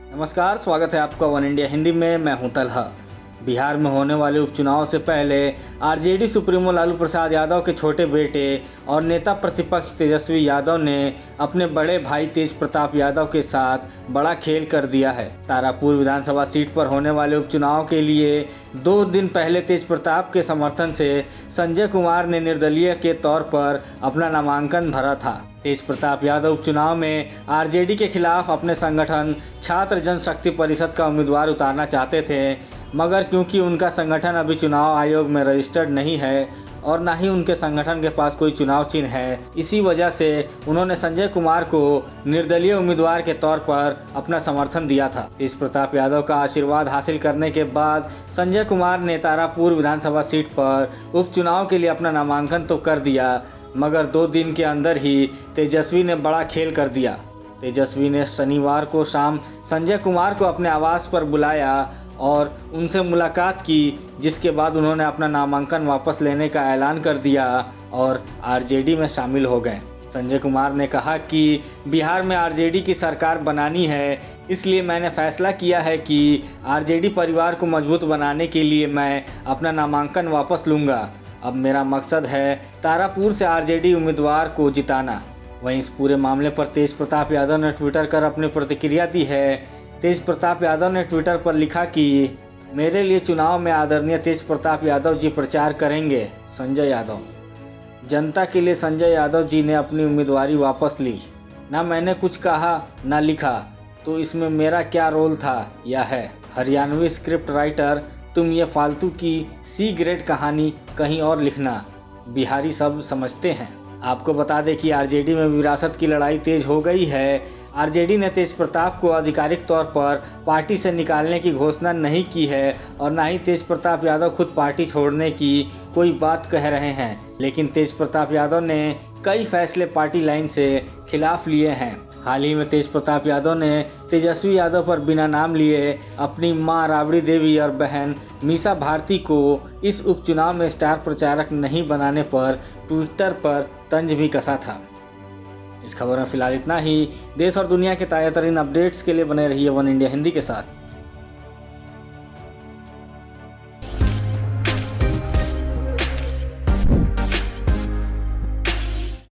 नमस्कार, स्वागत है आपका वन इंडिया हिंदी में। मैं हूं तलहा। बिहार में होने वाले उपचुनाव से पहले आरजेडी सुप्रीमो लालू प्रसाद यादव के छोटे बेटे और नेता प्रतिपक्ष तेजस्वी यादव ने अपने बड़े भाई तेज प्रताप यादव के साथ बड़ा खेल कर दिया है। तारापुर विधानसभा सीट पर होने वाले उपचुनाव के लिए 2 दिन पहले तेज प्रताप के समर्थन से संजय कुमार ने निर्दलीय के तौर पर अपना नामांकन भरा था। तेज प्रताप यादव उपचुनाव में आरजेडी के खिलाफ अपने संगठन छात्र जनशक्ति परिषद का उम्मीदवार उतारना चाहते थे, मगर क्योंकि उनका संगठन अभी चुनाव आयोग में रजिस्टर्ड नहीं है और ना ही उनके संगठन के पास कोई चुनाव चिन्ह है, इसी वजह से उन्होंने संजय कुमार को निर्दलीय उम्मीदवार के तौर पर अपना समर्थन दिया था। तेज प्रताप यादव का आशीर्वाद हासिल करने के बाद संजय कुमार ने तारापुर विधानसभा सीट पर उपचुनाव के लिए अपना नामांकन तो कर दिया, मगर 2 दिन के अंदर ही तेजस्वी ने बड़ा खेल कर दिया। तेजस्वी ने शनिवार को शाम संजय कुमार को अपने आवास पर बुलाया और उनसे मुलाकात की, जिसके बाद उन्होंने अपना नामांकन वापस लेने का ऐलान कर दिया और आरजेडी में शामिल हो गए। संजय कुमार ने कहा कि बिहार में आरजेडी की सरकार बनानी है, इसलिए मैंने फैसला किया है कि आरजेडी परिवार को मजबूत बनाने के लिए मैं अपना नामांकन वापस लूँगा। अब मेरा मकसद है तारापुर से आरजेडी उम्मीदवार को जिताना। वहीं इस पूरे मामले पर तेज प्रताप यादव ने ट्विटर कर अपनी प्रतिक्रिया दी है। तेज प्रताप यादव ने ट्विटर पर लिखा कि मेरे लिए चुनाव में आदरणीय तेज प्रताप यादव जी प्रचार करेंगे। संजय यादव। जनता के लिए संजय यादव जी ने अपनी उम्मीदवारी वापस ली। ना मैंने कुछ कहा ना लिखा, तो इसमें मेरा क्या रोल था या है। हरियाणवी स्क्रिप्ट राइटर, तुम ये फालतू की सी ग्रेड कहानी कहीं और लिखना, बिहारी सब समझते हैं। आपको बता दें कि आरजेडी में विरासत की लड़ाई तेज हो गई है। आरजेडी ने तेज प्रताप को आधिकारिक तौर पर पार्टी से निकालने की घोषणा नहीं की है और ना ही तेज प्रताप यादव खुद पार्टी छोड़ने की कोई बात कह रहे हैं, लेकिन तेज प्रताप यादव ने कई फैसले पार्टी लाइन से खिलाफ लिए हैं। हाल ही में तेज प्रताप यादव ने तेजस्वी यादव पर बिना नाम लिए अपनी मां राबड़ी देवी और बहन मीसा भारती को इस उपचुनाव में स्टार प्रचारक नहीं बनाने पर ट्विटर पर तंज भी कसा था। इस खबर में फिलहाल इतना ही। देश और दुनिया के ताज़ा तरीन अपडेट्स के लिए बने रहिए वन इंडिया हिंदी के साथ।